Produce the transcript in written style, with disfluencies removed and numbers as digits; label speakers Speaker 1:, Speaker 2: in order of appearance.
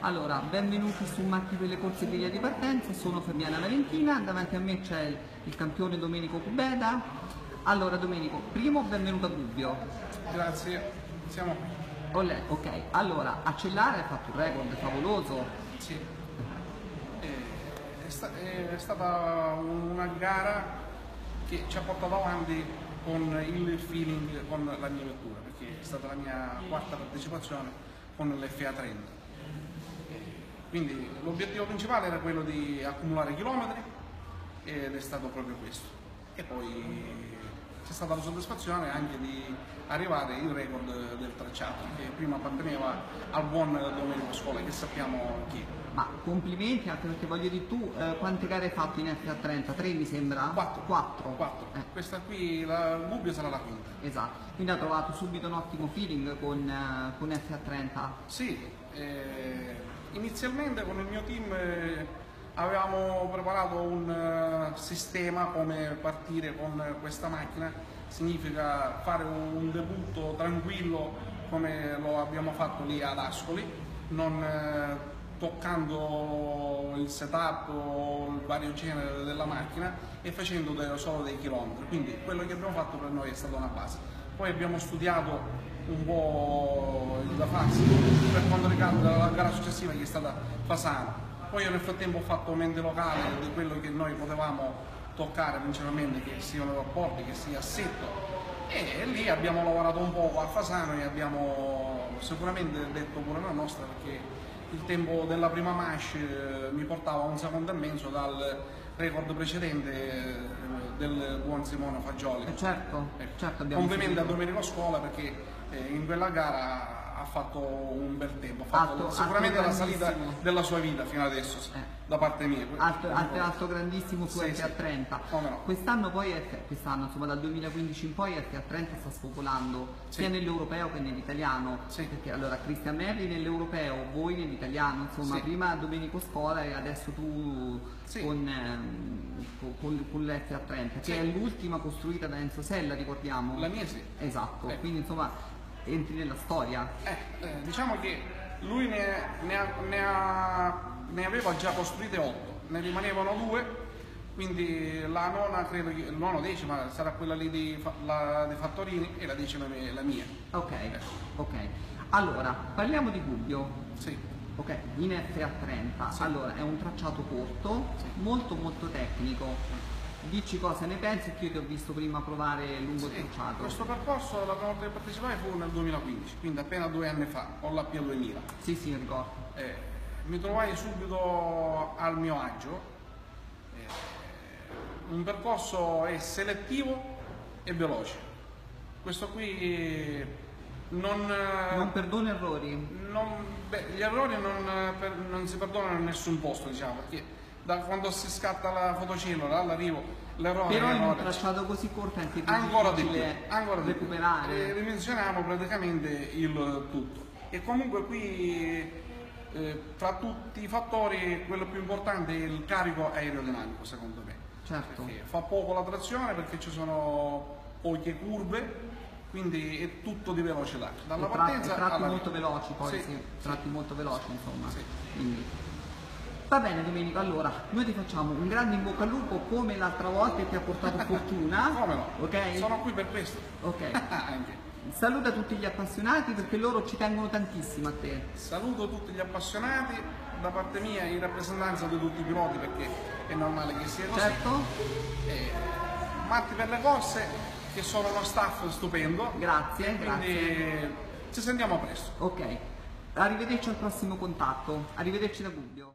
Speaker 1: Allora, benvenuti su Macchi per le corse di via di partenza, sono Fabiana Valentina, davanti a me c'è il campione Domenico Cubeda. Allora Domenico, primo benvenuto a Gubbio.
Speaker 2: Grazie, siamo qui.
Speaker 1: Olè, ok, allora a Cellare hai fatto un record favoloso.
Speaker 2: Sì. È stata una gara che ci ha portato avanti con il feeling, con la mia vettura, perché è stata la mia quarta partecipazione con l'FA30. Quindi l'obiettivo principale era quello di accumulare chilometri ed è stato proprio questo. E poi c'è stata la soddisfazione anche di arrivare il record del tracciato, che prima apparteneva al buon Domenico Scola, che sappiamo chi è.
Speaker 1: Ma complimenti, anche perché voglio dire tu, quante gare hai fatto in FA30? 3 mi sembra?
Speaker 2: 4.
Speaker 1: 4.
Speaker 2: Questa qui, la Gubbio sarà la quinta.
Speaker 1: Esatto, quindi ha trovato subito un ottimo feeling con FA30.
Speaker 2: Sì, inizialmente con il mio team avevamo preparato un sistema come partire con questa macchina, significa fare un debutto tranquillo come lo abbiamo fatto lì ad Ascoli, non toccando il setup o il vario genere della macchina e facendo solo dei chilometri. Quindi quello che abbiamo fatto per noi è stata una base. Poi abbiamo studiato un po' il da farsi per quanto riguarda la gara successiva, che è stata Fasano. Poi io nel frattempo ho fatto mente locale di quello che noi potevamo toccare principalmente, che siano i rapporti, che sia assetto, e lì abbiamo lavorato un po' a Fasano e abbiamo sicuramente detto pure la nostra, perché il tempo della prima manche mi portava a un secondo e mezzo dal record precedente del buon Simone Fagioli.
Speaker 1: Certo, certo,
Speaker 2: complimenti a Domenico Scola, perché in quella gara ha fatto un bel tempo, ha fatto sicuramente la salita della sua vita fino adesso, da parte mia.
Speaker 1: Altro grandissimo su FA30.
Speaker 2: Sì. No.
Speaker 1: Quest'anno poi, quest'anno insomma dal 2015 in poi FA30 sta spopolando sia nell'europeo che nell'italiano, perché allora Cristian Merli nell'europeo, voi nell'italiano, insomma prima Domenico Scola e adesso tu con l'FA30, che è l'ultima costruita da Enzo Sella, ricordiamo?
Speaker 2: La mia sì.
Speaker 1: Esatto, quindi insomma entri nella storia.
Speaker 2: Diciamo che lui ne aveva già costruite 8, ne rimanevano 2, quindi la nona, credo che la nona decima sarà quella lì di Fattorini e la decima la mia.
Speaker 1: Ok. Allora, parliamo di Gubbio.
Speaker 2: Sì.
Speaker 1: Ok, in FA30.
Speaker 2: Sì.
Speaker 1: Allora, è un tracciato corto, molto tecnico. Dici cosa ne pensi, che io ti ho visto prima provare lungo il tracciato.
Speaker 2: Questo percorso, la prima volta che partecipai fu nel 2015, quindi appena 2 anni fa, con la P2000.
Speaker 1: Sì, ricordo.
Speaker 2: Mi trovai subito al mio agio. Un percorso è selettivo e veloce. Questo qui non
Speaker 1: perdona errori.
Speaker 2: Gli errori non si perdonano in nessun posto, diciamo, perché da quando si scatta la fotocellula all'arrivo l'errore.
Speaker 1: Però in un tracciato così corto è anche più
Speaker 2: ancora
Speaker 1: difficile recuperare.
Speaker 2: Ridimensioniamo praticamente il tutto. E comunque qui tra tutti i fattori quello più importante è il carico aerodinamico, secondo me.
Speaker 1: Certo.
Speaker 2: Perché fa poco la trazione, perché ci sono poche curve, quindi è tutto di velocità. Dalla partenza
Speaker 1: tratti molto veloci poi, tratti molto veloci insomma. Quindi. Va bene Domenico, allora noi ti facciamo un grande in bocca al lupo come l'altra volta e ti ha portato fortuna.
Speaker 2: Come no?
Speaker 1: Ok?
Speaker 2: Sono qui per questo.
Speaker 1: Ok. Saluta tutti gli appassionati, perché loro ci tengono tantissimo a te.
Speaker 2: Saluto tutti gli appassionati, da parte mia in rappresentanza di tutti i piloti, perché è normale che sia così.
Speaker 1: Certo.
Speaker 2: Matti per le corse, che sono uno staff stupendo.
Speaker 1: Grazie.
Speaker 2: Ci sentiamo presto.
Speaker 1: Ok. Arrivederci al prossimo contatto. Arrivederci da Gubbio.